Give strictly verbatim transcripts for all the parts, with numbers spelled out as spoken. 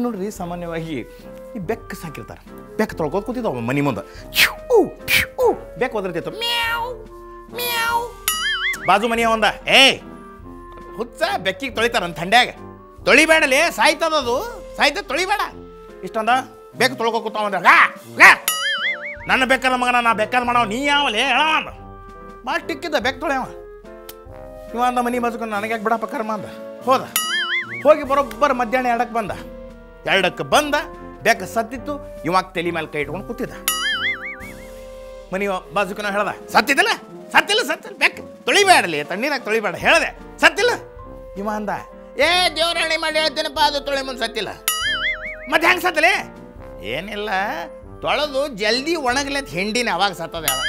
ನೋಡ್ರಿ ಸಾಮಾನ್ಯವಾಗಿ ಈ ಬೆಕ್ಕು ಸಾಕಿರ್ತಾರೆ ಬೆಕ್ಕು ತೊಳ್ಕೋದು ಕೂತಿದ್ದಾವ ಮನೆ ಮುಂದೆ ಬೆಕ್ಕು ಒದರ್ತಿತ್ತು ಮ್ಯಾವ್ ಮ್ಯಾವ್ ಬಾಜು ಮನೆ ಒಂದ ಏಯ್ ಹುಚ್ಚ ಬೆಕ್ಕಿಗೆ ತೊಳಿತಾರಂತ ಥಂಡ್ಯಾಗ ತೊಳಿಬೇಡಲಿ ಸಾಯ್ತದದು ಸಾಯ್ತ ತೊಳಿಬೇಡ ಇಷ್ಟೊಂದ ಬೆಕ್ಕು ತೊಳ್ಕೊ ಕೂತಾವಂದ ನನ್ನ ಬೆಕ್ಕದ ಮಗನ ನಾ ಬೆಕ್ಕದ ಮಾಡವ ನೀ ಯಾವಲೇ ಹೇಳವ ಅಂದ ಭಾಳ ಟಿಕ್ಕಿದ್ದ ಬೆಕ್ಕು ತೊಳೆಯವ ಇವ ಅಂದ ಮನೆ ಬಾಜುಕೊಂಡು ನನಗೆ ಬಿಡಪ್ಪ ಕರ್ಮ ಅಂದ ಹೋದ ಹೋಗಿ ಬರೋಬ್ಬರ ಮಧ್ಯಾಹ್ನ ಎರಡಕ್ಕೆ ಬಂದ ಎರಡಕ್ಕೆ ಬಂದ ಬೆಕ್ಕ ಸತ್ತಿತ್ತು ಇವಾಗ ತಲೆ ಮೇಲೆ ಕೈ ಇಟ್ಕೊಂಡು ಕೂತಿದ್ದ ಮನೆ ಬಾಜುಕನ ಹೇಳ್ದ ಸತ್ತಿದ್ದಲ್ಲ ಸತ್ತಿಲ್ಲ ಸತ್ತಿಲ್ಲ ಬೆಕ್ಕ ತೊಳಿಬೇಡಲಿ ತಣ್ಣೀರಾಗ ತೊಳಿಬೇಡ ಹೇಳ್ದೆ ಸತ್ತಿಲ್ಲ ಇವ ಅಂದ ಏ ದೇವರಾಣಿ ಮಾಡಿ ಹೇಳ್ತೇನಪ್ಪ ಅದು ತೊಳೆ ಮುಂದೆ ಸತ್ತಿಲ್ಲ ಮತ್ತೆ ಹೆಂಗೆ ಸತ್ತಲೆ ಏನಿಲ್ಲ ತೊಳೆದು ಜಲ್ದಿ ಒಣಗ್ಲತ್ ಹೆಂಡಿನ ಅವಾಗ ಸತ್ತದ ಅವಾಗ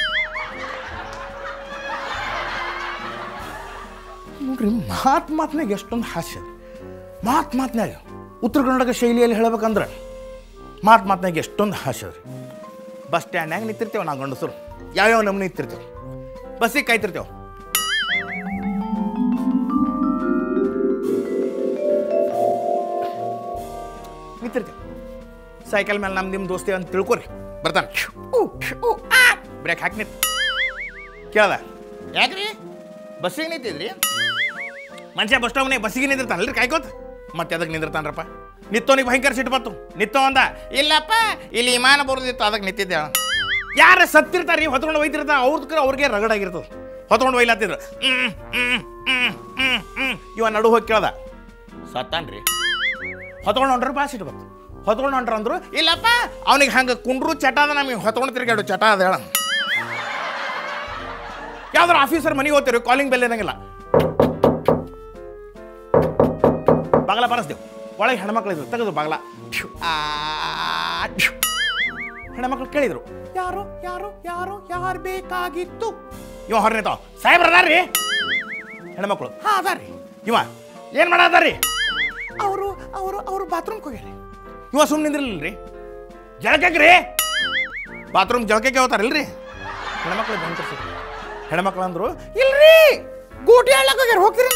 ನೋಡ್ರಿ ಮಾತು ಮಾತ್ನಾಗ ಎಷ್ಟೊಂದು ಹಾಸ್ಯ ಮಾತು ಮಾತ್ನಾಗ ಉತ್ತರ ಕರ್ನಾಟಕ ಶೈಲಿಯಲ್ಲಿ ಹೇಳ್ಬೇಕಂದ್ರೆ ಮಾತು ಮಾತ್ನಾಗ ಎಷ್ಟೊಂದು ಹಾಸ್ಯ ರೀ ಬಸ್ ಸ್ಟ್ಯಾಂಡ್ನಾಗ ನಿಂತಿರ್ತೇವೆ ನಾವು ಗಂಡಸರು ಯಾವ್ಯಾವ ನಮ್ಗೆ ನಿಂತಿರ್ತೇವೆ ಬಸ್ಸಿಗೆ ಕಾಯ್ತಿರ್ತೇವೆ ನಿಂತಿರ್ತೇವೆ ಸೈಕಲ್ ಮೇಲೆ ನಮ್ಮ ನಿಮ್ಮ ದೋಸ್ತಿ ಅಂತ ತಿಳ್ಕೊರಿ ಬರ್ತಾನೆ ಬ್ರೇಕ್ ಹಾಕಿ ನಿಂತು ಕೇಳ್ದ ಯಾಕ್ರಿ ಬಸ್ಸಿಗೆ ನಿಂತಿದ್ರಿ ಮನುಷ್ಯ ಬಸ್ ಸ್ಟಾಪ್ನಾಗ ಬಸ್ಸಿಗೆ ನಿಂದಿರ್ತಾನಲ್ರಿ ಕಾಯ್ಕೋತ ಮತ್ತೆ ಅದಕ್ಕೆ ನಿಂದಿರ್ತಾನ್ರಪ್ಪ ನಿತ್ತೋನಿಗೆ ಭಯಂಕರ ಸಿಟ್ಟು ಬಂತು ನಿತ್ತೋ ಅಂದ ಇಲ್ಲಪ್ಪ ಇಲ್ಲಿ ವಿಮಾನ ಬರೋದಿತ್ತು ಅದಕ್ಕೆ ನಿಂತಿದ್ದೆ ಯಾರು ಸತ್ತಿರ್ತಾರೆ ರೀ ಹೊತ್ಕೊಂಡು ಒಯ್ತಿರ್ತಾರೆ ಅವ್ರದ್ದು ಅವ್ರಿಗೆ ರಗಡಾಗಿರ್ತದೆ ಹೊತ್ಕೊಂಡು ಒಯ್ಲಾತಿದ್ರು ಹ್ಞೂ ಹ್ಞೂ ಹ್ಞೂ ಹ್ಞೂ ಹ್ಞೂ ಇವ ನಡು ಹೋಗಿ ಕೇಳ್ದ ಸತ್ತಾನ್ರಿ ಹೊತ್ಕೊಂಡು ಹೊಂಟ್ರೆ ಭಾಳ ಸಿಟ್ಟು ಬಂತು ಹೊತ್ಕೊಂಡು ಹೊಂಟ್ರ ಅಂದ್ರು ಇಲ್ಲಪ್ಪ ಅವನಿಗೆ ಹಂಗೆ ಕುಂಡ್ರು ಚಟ ಅದ ನಮಗೆ ಹೊತ್ಕೊಂಡು ತಿರ್ಗಾಡು ಚಟ ಅದ ಹೇಳ ಯಾವ್ದಾರು ಆಫೀಸರ್ ಮನೆಗೆ ಹೋಗ್ತೀರಿ ಕಾಲಿಂಗ್ ಬೆಲ್ ಏನಂಗಿಲ್ಲ ಬಾಗಲ ಬರಸ್ದೇವು ಒಳಗೆ ಹೆಣ್ಮಕ್ಳಿದ್ರು ತೆಗೆದು ಬಾಗಲ ಹೆಣ್ಮಕ್ಳು ಕೇಳಿದ್ರು ಯಾರು ಯಾರು ಯಾರು ಯಾರು ಬೇಕಾಗಿತ್ತು ಇವ ಹೊರ ನಿಂತಾವ ಸಾಹೇಬ್ರ ಅದಾರ್ರಿ ಹೆಣ್ಮಕ್ಳು ಹಾ ಅದಾರ್ರಿ ಇವ ಏನು ಮಾಡದಾರ್ರಿ ಅವರು ಅವರು ಅವರು ಬಾತ್ರೂಮ್ಗೆ ಹೋಗ್ಯಾರಿ ಇವ ಸುಮ್ಮನೆ ನಿಂದ್ರಲ್ರಿ ಜಳಕಕ್ಕೆ ರೀ ಬಾತ್ರೂಮ್ ಜಳಕಕ್ಕೆ ಹೋಗ್ತಾರಲ್ರಿ ಹೆಣ್ಮಕ್ಳು ಭಯಂಕರ ಸಿಕ್ಕು ಹೆಣ್ಮಕ್ಳು ಅಂದ್ರು ಇಲ್ರಿ ಗೂಟಿ ಹೇಳಕ್ ಹೋಗ್ಯಾರ ಹೋಗ್ತೀರಿ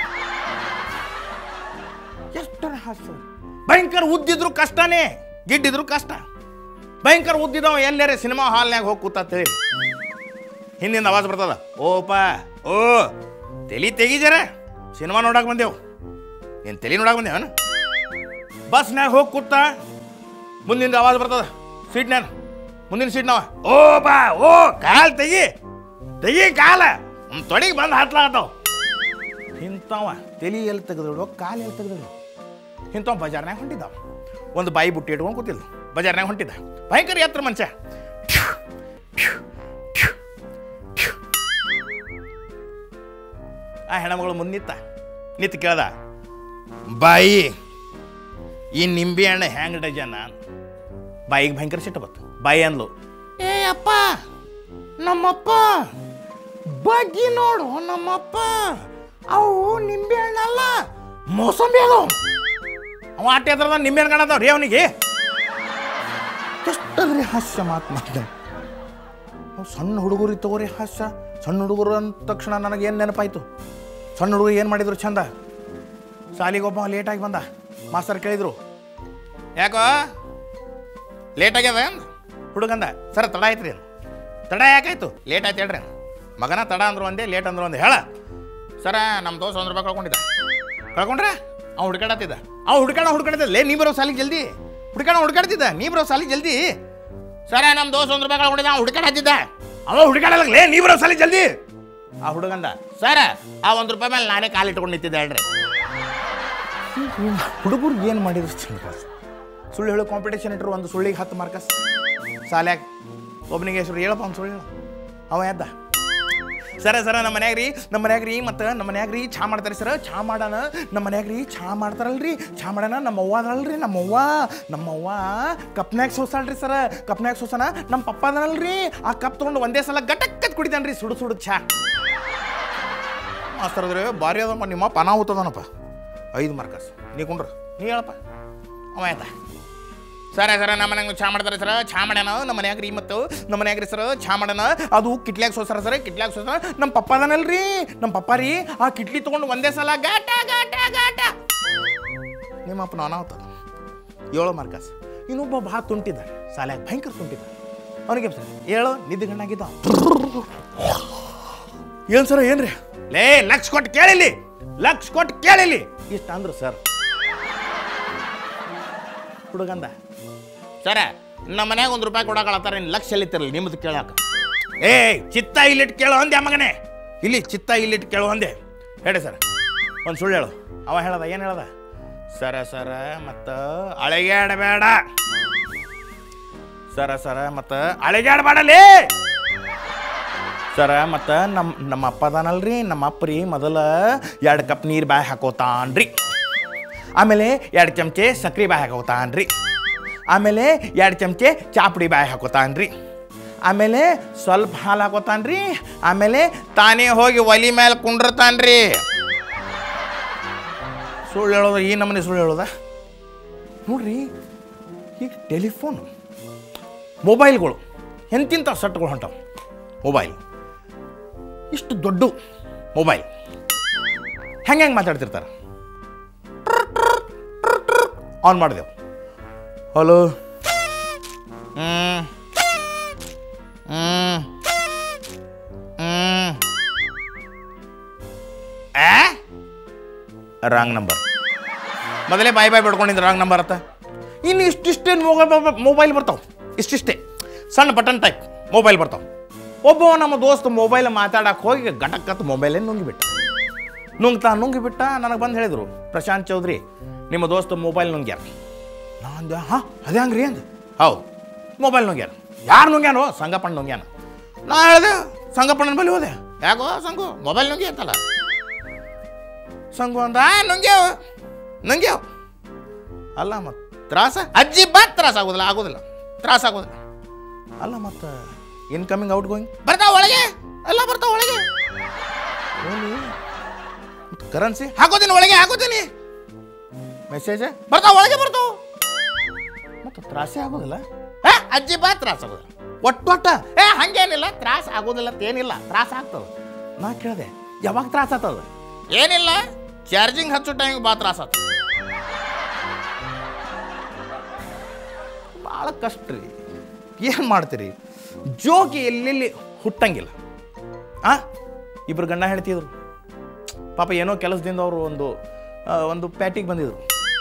ಎಷ್ಟರ ಹಾಸ್ಯ ಭಯಂಕರ ಉದ್ದಿದ್ರು ಕಷ್ಟನೇ ಗಿಡ್ಡಿದ್ರು ಕಷ್ಟ ಭಯಂಕರ ಉದ್ದಿದವ ಎಲ್ಲರೇ ಸಿನಿಮಾ ಹಾಲ್ನಾಗ ಹೋಗಿ ಕೂತೇಳಿ ಹಿಂದಿಂದ ಆವಾಜ್ ಬರ್ತದ ಓಪ ಓ ತಲೆ ತೆಗಿಜಾರ ಸಿನಿಮಾ ನೋಡಕ್ ಬಂದೇವು ಏನು ತಲೆ ನೋಡಕ್ ಬಂದೇವನ ಬಸ್ನಾಗ ಹೋಗಿ ಕೂತ ಮುಂದಿಂದ ಆವಾಜ್ ಬರ್ತದ ಸೀಟ್ನಾಗ ಮುಂದಿನ ಸೀಟ್ನವ ಓ ಬಾ ಓ ಕಾಲ್ ತೆಗಿ ತೆಗಿ ಕಾಲ ತೊಡೆಗೆ ಬಂದು ಹತ್ಲಾಗತ್ತಾವ ಇಂಥವ ತಲೆ ಎಲ್ಲಿ ತೆಗೆದಿಡೋ ಕಾಲು ಎಲ್ಲಿ ತೆಗೆದಿಡೋ ಇಂಥವ ಬಜಾರ್ನಾಗ ಹೊಂಟಿದ್ದಾವ ಒಂದು ಬಾಯಿ ಬುಟ್ಟಿ ಇಟ್ಕೊಂಡು ಕೂತಿದ್ದ ಬಜಾರ್ನಾಗ ಹೊಂಟಿದ್ದ ಭಯಂಕರ ಎತ್ತರ ಮನುಷ್ಯ ಆ ಹೆಣ್ಮಗಳು ಮುಂದೆ ನಿಂತ ನಿಂತು ಕೇಳ್ದ ಬಾಯಿ ಈ ನಿಂಬೆ ಹಣ್ಣು ಹ್ಯಾಂಗ ಡಜನ ಬಾಯಿಗೆ ಭಯಂಕರ ಸಿಟ್ಟು ಬತ್ತು ಬಾಯಿ ಅಂದ್ಲು ಏ ಅಪ್ಪ ನಮ್ಮಪ್ಪ ಬಗ್ಗಿ ನೋಡು ನಮ್ಮಪ್ಪ ಅವು ನಿಂಬೆ ಹಣ್ಣಲ್ಲ ಮೋಸಂಬಿ ಅದಾವ ಅವ ಆಟ ಎದ್ರದ ನಿಂಬೆ ಹಣ್ಣು ಕಾಣತಾವ್ರಿ ಅವನಿಗೆ ಎಷ್ಟದ್ರಿ ಹಾಸ್ಯ ಮಾತು ಮಾತಾಡ ಸಣ್ಣ ಹುಡುಗರಿಗೆ ತಗೋರಿ ಹಾಸ್ಯ ಸಣ್ಣ ಹುಡುಗರು ಅಂದ ತಕ್ಷಣ ನನಗೆ ಏನು ನೆನಪಾಯ್ತು ಸಣ್ಣ ಹುಡುಗರು ಏನು ಮಾಡಿದ್ರು ಚಂದ ಶಾಲಿಗೊಬ್ಬ ಲೇಟಾಗಿ ಬಂದ ಮಾಸ್ತರ್ ಕೇಳಿದ್ರು ಯಾಕೋ ಲೇಟ್ ಆಗ್ಯದ ಹುಡುಗಂದ ಸರ್ ತಡ ಆಯ್ತು ರೀ ತಡ ಯಾಕಾಯ್ತು ಲೇಟ್ ಆಯ್ತು ಹೇಳ್ರಿ ಮಗನ ತಡ ಅಂದ್ರು ಒಂದೇ ಲೇಟ್ ಅಂದ್ರು ಒಂದೇ ಹೇಳ ಸರ ನಮ್ಮ ದೋಸ್ತ ಒಂದು ರೂಪಾಯಿ ಕಳ್ಕೊಂಡಿದ್ದ ಕಳ್ಕೊಂಡ್ರೆ ಅವ್ನು ಹುಡ್ಕಾಡತ್ತಿದ್ದ ಅವ್ನು ಹುಡ್ಕಾಡ ಹುಡ್ಕಾಡ್ತಿದ್ದ ಲೇ ನೀ ಬರೋ ಸಾಲಿಗೆ ಜಲ್ದಿ ಹುಡ್ಕಾಡ ಹುಡ್ಕಾಡ್ತಿದ್ದ ನೀ ಬರೋ ಸಾಲಿಗೆ ಜಲ್ದಿ ಸರ ನಮ್ಮ ದೋಸ್ತ ಒಂದು ರೂಪಾಯಿ ಕಳ್ಕೊಂಡಿದ್ದ ಅವ್ನು ಹುಡ್ಕಾಡತ್ತಿದ್ದ ಅವ ಹುಡ್ಕಾಡಲ್ಲ ಲೇ ನೀ ಬರೋ ಸಾಲಿಗೆ ಜಲ್ದಿ ಆ ಹುಡುಗಂದ ಸರ ಆ ಒಂದು ರೂಪಾಯಿ ಮೇಲೆ ನಾನೇ ಕಾಲು ಇಟ್ಕೊಂಡು ನಿಂತಿದ್ದೆ ಹೇಳ್ರಿ ಹುಡುಗರಿಗೆ ಏನು ಮಾಡಿದ್ರು ಚಂದ ಸುಳ್ಳು ಹೇಳೋ ಕಾಂಪಿಟೇಷನ್ ಇಟ್ಟರು ಒಂದು ಸುಳ್ಳಿಗೆ ಹತ್ತು ಮಾರ್ಕಸ್ ಸಾಲ್ಯಾಗ ಒಬ್ಬನಿಗೆ ಹೆಸರು ಹೇಳಪ್ಪ ಅವ್ನು ಸುಳ್ಳು ಹೇಳು ಅವ ಎದ್ದ ಸರ ಸರ ನಮ್ಮ ಮನ್ಯಾಗ ರೀ ನಮ್ಮ ಮನ್ಯಾಗ ರೀ ಮತ್ತು ನಮ್ಮ ಮನ್ಯಾಗ ರೀ ಚಾ ಮಾಡ್ತಾರೆ ಸರ ಚಾ ಮಾಡೋಣ ನಮ್ಮ ಮನ್ಯಾಗ ರೀ ಚಾ ಮಾಡ್ತಾರಲ್ರಿ ಚಾ ಮಾಡೋಣ ನಮ್ಮ ಅವ್ವ ಅದಲ್ರಿ ನಮ್ಮ ಅವ್ವ ನಮ್ಮ ಅವ್ವ ಕಪ್ನ್ಯಾಗ ಸೋಸಾಳ್ರಿ ಸರ ಕಪ್ನ್ಯಾಗ ಸೋಸನ ನಮ್ಮ ಪಪ್ಪ ಅದಲ್ರಿ ಆ ಕಪ್ ತೊಗೊಂಡು ಒಂದೇ ಸಲ ಗಟಕ್ಕತ್ ಕುಡಿತಾನೆ ರೀ ಸುಡು ಸುಡು ಚಾ ಮಾಸ್ತರ್ ಅದ್ರಿ ಭಾರಿ ಅದಪ್ಪ ನಿಮ್ಮ ಪನಾವುತ್ತದನಪ್ಪ ಐದು ಮಾರ್ಕಸ್ ನೀ ಕುಂಡ್ರ ನೀ ಹೇಳಪ್ಪ ಅವ ಆಯ್ತಾ ಸರ ಸರ ನಮ್ಮ ಮನ್ಯಾಗ ಚಾ ಮಾಡ್ತಾರೆ ಸರ ಚಾ ಮಾಡ್ಯಾನ ನಮ್ಮ ಮನ್ಯಾಗ ರೀ ಮತ್ತು ನಮ್ಮ ಮನ್ಯಾಗ ರೀ ಸರ ಚಾ ಮಾಡ್ಯಾನ ಅದು ಕಿಟ್ಲ್ಯಾಗ ಸೋಸಾರ ಸರ ಕಿಟ್ಲ್ಯಾಗ ಸೋಸಾರ ನಮ್ಮ ಪಪ್ಪ ಅದನಲ್ರಿ ನಮ್ಮ ಪಪ್ಪ ರೀ ಆ ಕಿಟ್ಲಿ ತೊಗೊಂಡು ಒಂದೇ ಸಲ ಗಾಟ ಗಾಟ ಗಾಟ ನಿಮ್ಮಪ್ಪ ನಾನಾವತ್ತ ಏಳು ಮಾರ್ಕಸ್. ಇನ್ನೊಬ್ಬ ಭಾಳ ತುಂಟಿದ್ದಾನೆ, ಸಾಲ್ಯಾಗ ಭಯಂಕರ ತುಂಟಿದ್ದಾನೆ. ಅವನಿಗೆ ಸರ್ ಏಳು ನಿದ್ದೆ ಗಣ್ಣಾಗಿದ್ದ. ಏನು ಸರ್ ಏನ್ರಿ? ಲೇ ಲಕ್ಷ ಕೊಟ್ಟು ಕೇಳಿಲಿ, ಲಕ್ಷ ಕೊಟ್ಟು ಕೇಳಿಲಿ ಇಷ್ಟ ಅಂದ್ರು ಸರ್. ಹುಡುಗಂದ ಸರ ನಮ್ಮ ಮನ್ಯಾಗ ಒಂದು ರೂಪಾಯಿ ಕೊಡಕಳತ್ತಾರ, ಇನ್ನು ಲಕ್ಷ ಎಲ್ಲಿತ್ತಿರಲಿ ನಿಮ್ಮದು ಕೇಳಾಕ. ಏ ಚಿತ್ತ ಇಲ್ಲಿಟ್ಟು ಕೇಳೋ ಅಂದೆ ಮಗನೇ, ಇಲ್ಲಿ ಚಿತ್ತ ಇಲ್ಲಿಟ್ಟು ಕೇಳೋ ಅಂದೆ. ಹೇಳಿ ಸರ್ ಒಂದು ಸುಳ್ಳು ಹೇಳು. ಅವ ಹೇಳದ ಏನು ಹೇಳದ? ಸರ ಸರ ಮತ್ತು ಅಳಿಗಾಡಬೇಡ, ಸರ ಸರ ಮತ್ತು ಅಳಿಗಾಡಬೇಡಲಿ ಸರ. ಮತ್ತು ನಮ್ಮ ನಮ್ಮ ಅಪ್ಪ ಅದಾನಲ್ರಿ, ನಮ್ಮ ಅಪ್ಪ ರೀ ಮೊದಲ ಎರಡು ಕಪ್ ನೀರು ಬಾಯಿ ಹಾಕೋತಾನ್ರಿ, ಆಮೇಲೆ ಎರಡು ಚಮಚೆ ಸಕ್ರೆ ಬಾಯಿ ಹಾಕೋತಾನ್ರಿ, ಆಮೇಲೆ ಎರಡು ಚಮಚೆ ಚಾಪುಡಿ ಬಾಯಿ ಹಾಕೋತಾನ್ರಿ, ಆಮೇಲೆ ಸ್ವಲ್ಪ ಹಾಲು ಹಾಕೋತಾನ್ರಿ, ಆಮೇಲೆ ತಾನೇ ಹೋಗಿ ಒಲಿ ಮೇಲೆ ಕುಂಡಿರ್ತಾನ್ರಿ. ಸುಳ್ಳು ಹೇಳೋದ ಈ ನಮ್ಮನೆ ಸುಳ್ಳು ಹೇಳೋದ ನೋಡ್ರಿ. ಈಗ ಟೆಲಿಫೋನ್ ಮೊಬೈಲ್ಗಳು ಎಂತಿಂಥ ಸಟ್ಗಳು ಹೊಂಟವು. ಮೊಬೈಲ್ ಇಷ್ಟು ದೊಡ್ಡ ಮೊಬೈಲ್ ಹೆಂಗೆ ಹೆಂಗೆ ಮಾತಾಡ್ತಿರ್ತಾರೆ. ಆನ್ ಮಾಡಿದೆವು, ಹಲೋ ಹ್ಞೂ ಹ್ಞೂ ಹ್ಞೂ ಆ ರಾಂಗ್ ನಂಬರ್. ಮೊದಲೇ ಬಾಯ್ ಬಾಯ್ ಬಿಡ್ಕೊಂಡಿದ್ದು ರಾಂಗ್ ನಂಬರ್ ಅತ್ತ. ಇನ್ನು ಇಷ್ಟಿಷ್ಟೇ ಮೊಬೈಲ್ ಮೊಬೈಲ್ ಬರ್ತಾವೆ, ಇಷ್ಟಿಷ್ಟೇ ಸಣ್ಣ ಬಟನ್ ಟೈಪ್ ಮೊಬೈಲ್ ಬರ್ತಾವೆ. ಒಬ್ಬ ನಮ್ಮ ದೋಸ್ತ ಮೊಬೈಲ್ ಮಾತಾಡಕ್ಕೆ ಹೋಗಿ ಗಟಕ್ಕತ್ತು ಮೊಬೈಲೇ ನುಂಗಿಬಿಟ್ಟ. ನುಂಗ್ತಾ ನುಂಗಿಬಿಟ್ಟ ನನಗೆ ಬಂದು ಹೇಳಿದರು, ಪ್ರಶಾಂತ್ ಚೌಧರಿ ನಿಮ್ಮ ದೋಸ್ತ ಮೊಬೈಲ್ ನುಂಗ್ಯಾರ. ನಾನು ಅಂದೆ ಹಾಂ ಅದೇ ಹಂಗ್ರಿ ಅಂದೆ. ಹೌದು ಮೊಬೈಲ್ ನುಂಗ್ಯಾರ. ಯಾರು ನುಂಗ್ಯಾನೋ? ಸಂಗಪ್ಪಣ್ಣ ನುಂಗ್ಯಾನ. ನಾ ಹೇಳಿದೆ ಸಂಗಪ್ಪಣ್ಣನ ಬಳಿ ಹೋದೆ. ಯಾಕೋ ಸಂಗು ಮೊಬೈಲ್ ನುಂಗಿ ಅಂತಲ್ಲ. ಸಂಗು ಅಂದ ನುಂಗ್ಯಾವ ನುಂಗ್ಯಾವ ಅಲ್ಲ ಮತ್ತು ತ್ರಾಸ ಅಜ್ಜಿ ಬಾ ತ್ರಾಸ ಆಗೋದಿಲ್ಲ ಆಗೋದಿಲ್ಲ ತ್ರಾಸ ಆಗೋದಿಲ್ಲ ಅಲ್ಲ. ಮತ್ತು ಇನ್ಕಮಿಂಗ್ ಔಟ್ ಗೋಯಿಂಗ್ ಬರ್ತಾವ ಒಳಗೆ, ಎಲ್ಲ ಬರ್ತಾವ ಒಳಗೆ. ಮತ್ತು ಕರೆನ್ಸಿ ಹಾಕೋತೀನಿ ಒಳಗೆ, ಹಾಕೋತೀನಿ ಮೆಸೇಜ್ ಬರ್ತಾವ ಒಳಗೆ ಬರ್ತಾವ. ಮತ್ತು ತ್ರಾಸೇ ಆಗೋದಿಲ್ಲ. ಏ ಅಜ್ಜಿ ಬಾ ತ್ರಾಸ ಆಗೋದಿಲ್ಲ ಒಟ್ಟು ಒಟ್ಟ. ಏ ಹಂಗೇನಿಲ್ಲ ತ್ರಾಸ ಆಗೋದಿಲ್ಲ ಏನಿಲ್ಲ, ತ್ರಾಸ ಆಗ್ತದೆ. ನಾ ಕೇಳಿದೆ ಯಾವಾಗ ತ್ರಾಸ ಆಗ್ತದ? ಏನಿಲ್ಲ ಚಾರ್ಜಿಂಗ್ ಹಚ್ಚೋ ಟೈಮಿಗೆ ಬಾ ತ್ರಾಸ ಆಗ್ತದೆ. ಭಾಳ ಕಷ್ಟ ರೀ. ಏನು ಮಾಡ್ತೀರಿ? ಜೋಗಿ ಎಲ್ಲೆಲ್ಲಿ ಹುಟ್ಟಂಗಿಲ್ಲ. ಆ ಇಬ್ಬರು ಗಂಡ ಹೇಳ್ತಿದ್ರು ಪಾಪ, ಏನೋ ಕೆಲಸದಿಂದ ಅವರು ಒಂದು ಒಂದು ಪ್ಯಾಟಿಗೆ ಬಂದಿದ್ರು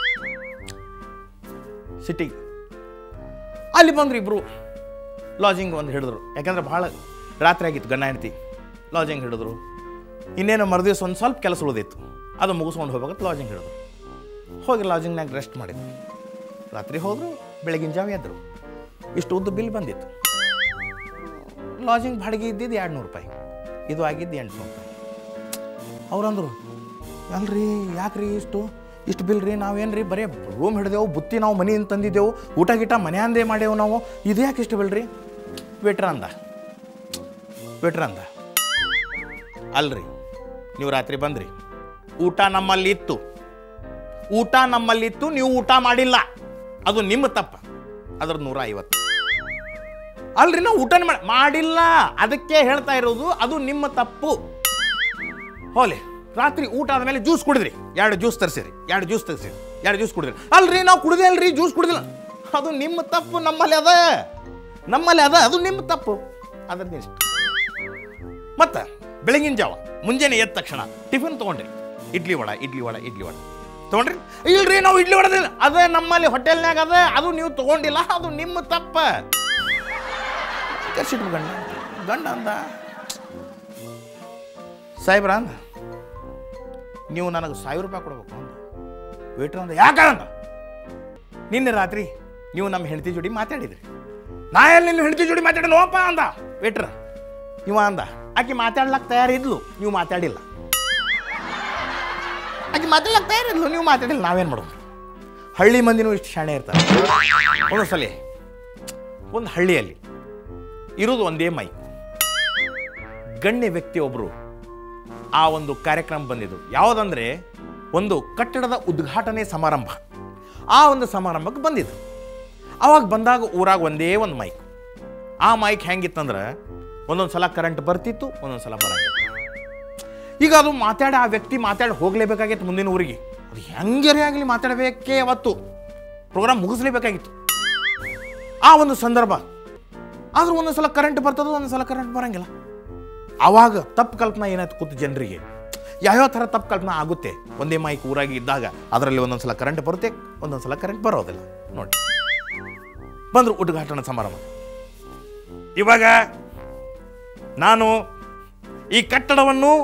ಸಿಟಿಗೆ. ಅಲ್ಲಿ ಬಂದ್ರು ಇಬ್ಬರು ಲಾಜಿಂಗ್ ಒಂದು ಹಿಡಿದ್ರು. ಯಾಕಂದ್ರೆ ಭಾಳ ರಾತ್ರಿ ಆಗಿತ್ತು, ಗಂಡ ಹೆಂಡ್ತಿ ಲಾಜಿಂಗ್ ಹಿಡಿದ್ರು. ಇನ್ನೇನು ಮರುದಿವ್ಸ ಒಂದು ಸ್ವಲ್ಪ ಕೆಲಸ ಉಳಿದಿತ್ತು, ಅದು ಮುಗಿಸ್ಕೊಂಡು ಹೋಗ್ಬೇಕಂತ ಲಾಜಿಂಗ್ ಹಿಡಿದ್ರು. ಹೋಗಿ ಲಾಜಿಂಗ್ನಾಗ ರೆಸ್ಟ್ ಮಾಡಿದ್ರು. ರಾತ್ರಿ ಹೋದರು, ಬೆಳಗಿನ ಜಾವ ಎದ್ರು. ಇಷ್ಟು ಉದ್ದ ಬಿಲ್ ಬಂದಿತ್ತು. ಲಾಜಿಂಗ್ ಬಾಡಿಗೆ ಇದ್ದಿದ್ದು ಎರಡು ನೂರು ರೂಪಾಯಿ, ಇದು ಆಗಿದ್ದು ಎಂಟುನೂರು ರೂಪಾಯಿ. ಅವ್ರಂದರು ಅಲ್ರಿ ಯಾಕ್ರಿ ಇಷ್ಟು ಇಷ್ಟು ಬಿಲ್ ರೀ? ನಾವೇನು ರೀ ಬರೀ ರೂಮ್ ಹಿಡಿದೆವು, ಬುತ್ತಿ ನಾವು ಮನೆಯಿಂದ ತಂದಿದ್ದೆವು, ಊಟ ಗೀಟ ಮನೆಯಂದೇ ಮಾಡೇವು ನಾವು, ಇದು ಯಾಕೆ ಇಷ್ಟು ಬಿಲ್ ರೀ? ವೇಟ್ರ ಅಂದ ವೇಟ್ರ ಅಂದ ಅಲ್ರಿ ನೀವು ರಾತ್ರಿ ಬಂದ್ರಿ, ಊಟ ನಮ್ಮಲ್ಲಿತ್ತು ಊಟ ನಮ್ಮಲ್ಲಿತ್ತು ನೀವು ಊಟ ಮಾಡಿಲ್ಲ, ಅದು ನಿಮ್ಮ ತಪ್ಪ. ಅದ್ರ ನೂರ ಐವತ್ತು ಅಲ್ರಿ ನಾವು ಊಟನೇ ಮಾಡಿಲ್ಲ, ಅದಕ್ಕೆ ಹೇಳ್ತಾ ಇರೋದು ಅದು ನಿಮ್ಮ ತಪ್ಪು. ಹೋಲಿ ರಾತ್ರಿ ಊಟ ಆದಮೇಲೆ ಜ್ಯೂಸ್ ಕುಡಿದ್ರಿ, ಎರಡು ಜ್ಯೂಸ್ ತರಿಸಿರಿ ಎರಡು ಜ್ಯೂಸ್ ತರಿಸಿರಿ ಎರಡು ಜ್ಯೂಸ್ ಕುಡಿದ್ರಿ. ಅಲ್ರಿ ನಾವು ಕುಡಿದೇ ಅಲ್ರಿ, ಜ್ಯೂಸ್ ಕುಡಿದಿಲ್ಲ, ಅದು ನಿಮ್ಮ ತಪ್ಪು. ನಮ್ಮಲ್ಲಿ ಅದ ನಮ್ಮಲ್ಲಿ ಅದ ಅದು ನಿಮ್ಮ ತಪ್ಪು. ಅದ್ರದ್ದು ಇಷ್ಟ. ಮತ್ತು ಬೆಳಗಿನ ಜಾವ ಮುಂಜಾನೆ ಎದ್ದ ತಕ್ಷಣ ಟಿಫಿನ್ ತೊಗೊಂಡ್ರಿ, ಇಡ್ಲಿ ವಡ ಇಡ್ಲಿ ವಡ ಇಡ್ಲಿ ವಡ ತೊಗೊಂಡ್ರಿ. ಇಲ್ರಿ ನಾವು ಇಡ್ಲಿ ವಡದಿಲ್ಲ, ಅದೇ ನಮ್ಮಲ್ಲಿ ಹೋಟೆಲ್ನಾಗ ಅದ, ಅದು ನೀವು ತೊಗೊಂಡಿಲ್ಲ, ಅದು ನಿಮ್ಮ ತಪ್ಪ. ಕರ್ಸಿಟ್ಟು ಗಂಡ ಗಂಡ ಅಂದ ಸಾಹೇಬ್ರ ಅಂದ ನೀವು ನನಗೆ ಸಾವಿರ ರೂಪಾಯಿ ಕೊಡ್ಬೇಕು ಅಂದ. ವೇಟ್ರ್ ಅಂದ ಯಾಕಂದ ನಿನ್ನೆ ರಾತ್ರಿ ನೀವು ನಮ್ಮ ಹೆಂಡತಿ ಜೋಡಿ ಮಾತಾಡಿದ್ರಿ. ನಾ ಎಲ್ಲಿ ನಿನ್ನ ಹೆಂಡತಿ ಜೋಡಿ ಮಾತಾಡೋಪ್ಪ ಅಂದ ವೇಟ್ರ್. ಇವ ಅಂದ ಆಕೆ ಮಾತಾಡ್ಲಕ್ಕೆ ತಯಾರಿದ್ಲು, ನೀವು ಮಾತಾಡಿಲ್ಲ. ಆಕೆ ಮಾತಾಡ್ಲಕ್ಕೆ ತಯಾರಿದ್ಲು, ನೀವು ಮಾತಾಡಿಲ್ಲ. ನಾವೇನು ಮಾಡೋದು? ಹಳ್ಳಿ ಮಂದಿನೂ ಇಷ್ಟು ಶಾಣೆ ಇರ್ತಾರೆ. ಒಂದೊಂದ್ಸಲ ಒಂದು ಹಳ್ಳಿಯಲ್ಲಿ ಇರೋದು ಒಂದೇ ಮೈ. ಗಣ್ಯ ವ್ಯಕ್ತಿ ಒಬ್ಬರು ಆ ಒಂದು ಕಾರ್ಯಕ್ರಮ ಬಂದಿದ್ದು. ಯಾವುದಂದರೆ ಒಂದು ಕಟ್ಟಡದ ಉದ್ಘಾಟನೆ ಸಮಾರಂಭ. ಆ ಒಂದು ಸಮಾರಂಭಕ್ಕೆ ಬಂದಿದ್ದು. ಆವಾಗ ಬಂದಾಗ ಊರಾಗ ಒಂದೇ ಒಂದು ಮೈಕ್. ಆ ಮೈಕ್ ಹೆಂಗಿತ್ತಂದ್ರೆ ಒಂದೊಂದು ಸಲ ಕರೆಂಟ್ ಬರ್ತಿತ್ತು, ಒಂದೊಂದು ಸಲ ಬರಂಗಿಲ್ಲ. ಈಗ ಅದು ಮಾತಾಡಿ ಆ ವ್ಯಕ್ತಿ ಮಾತಾಡಿ ಹೋಗಲೇಬೇಕಾಗಿತ್ತು ಮುಂದಿನ ಊರಿಗೆ. ಅದು ಹೆಂಗರೇ ಆಗಲಿ ಮಾತಾಡಬೇಕೇ ಅವತ್ತು. ಪ್ರೋಗ್ರಾಮ್ ಮುಗಿಸ್ಲೇಬೇಕಾಗಿತ್ತು. ಆ ಒಂದು ಸಂದರ್ಭ ಆದ್ರೂ ಒಂದೊಂದು ಸಲ ಕರೆಂಟ್ ಬರ್ತದೆ, ಒಂದೊಂದು ಸಲ ಕರೆಂಟ್ ಬರೋಂಗಿಲ್ಲ. ಆವಾಗ ತಪ್ಪು ಕಲ್ಪನಾ ಏನಾಯ್ತು ಕೂತು ಜನರಿಗೆ, ಯಾವ್ಯಾವ ಥರ ತಪ್ಪು ಕಲ್ಪನಾ ಆಗುತ್ತೆ. ಒಂದೇ ಮೈಕ್ ಊರಾಗಿ ಇದ್ದಾಗ ಅದರಲ್ಲಿ ಒಂದೊಂದು ಸಲ ಕರೆಂಟ್ ಬರುತ್ತೆ, ಒಂದೊಂದು ಸಲ ಕರೆಂಟ್ ಬರೋದಿಲ್ಲ. ನೋಡಿ ಬಂದರು ಉದ್ಘಾಟನಾ ಸಮಾರಂಭ. ಇವಾಗ ನಾನು ಈ ಕಟ್ಟಡವನ್ನು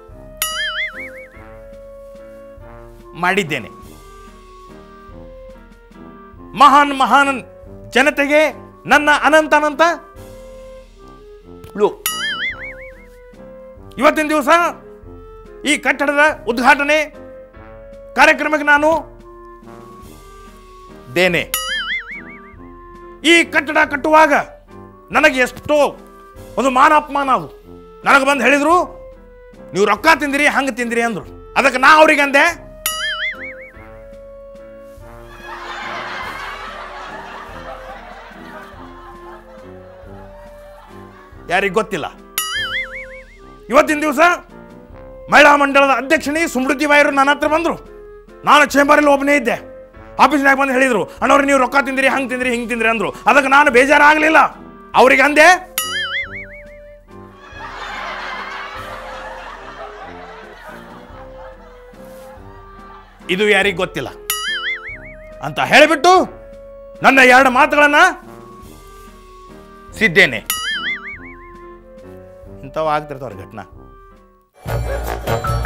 ಮಾಡಿದ್ದೇನೆ. ಮಹಾನ್ ಮಹಾನ್ ಜನತೆಗೆ ನನ್ನ ಅನಂತ ಅನಂತ ಇವತ್ತಿನ ದಿವಸ ಈ ಕಟ್ಟಡದ ಉದ್ಘಾಟನೆ ಕಾರ್ಯಕ್ರಮಕ್ಕೆ ನಾನು ದೇನೆ. ಈ ಕಟ್ಟಡ ಕಟ್ಟುವಾಗ ನನಗೆ ಎಷ್ಟೋ ಒಂದು ಮಾನ ಅಪಮಾನ ಅದು. ನನಗೆ ಬಂದು ಹೇಳಿದ್ರು ನೀವು ರೊಕ್ಕ ತಿಂದಿರಿ ಹಂಗೆ ತಿಂದಿರಿ ಅಂದ್ರು. ಅದಕ್ಕೆ ನಾ ಅವ್ರಿಗೆ ಅಂದೆ ಯಾರಿಗೆ ಗೊತ್ತಿಲ್ಲ. ಇವತ್ತಿನ ದಿವಸ ಮಹಿಳಾ ಮಂಡಳದ ಅಧ್ಯಕ್ಷಣಿ ಸುಮೃತಿ ಬಾಯರು ನನ್ನ ಹತ್ರ ಬಂದರು. ನಾನು ಚೇಂಬರಲ್ಲಿ ಒಬ್ಬನೇ ಇದ್ದೆ. ಆಫೀಸ್ನಾಗ ಬಂದು ಹೇಳಿದರು ಅಣ್ಣವ್ರು ನೀವು ರೊಕ್ಕ ತಿಂದಿರಿ ಹಂಗೆ ತಿಂದಿರಿ ಹಿಂಗೆ ತಿಂದಿರಿ ಅಂದರು. ಅದಕ್ಕೆ ನಾನು ಬೇಜಾರಾಗಲಿಲ್ಲ. ಅವ್ರಿಗೆ ಅಂದೆ ಇದು ಯಾರಿಗೆ ಗೊತ್ತಿಲ್ಲ ಅಂತ ಹೇಳಿಬಿಟ್ಟು ನನ್ನ ಎರಡು ಮಾತುಗಳನ್ನು ಸಿದ್ದೇನೆ. ಇಂಥವು ಆಗ್ತಿರ್ತಾವ್ರ ಘಟನಾ.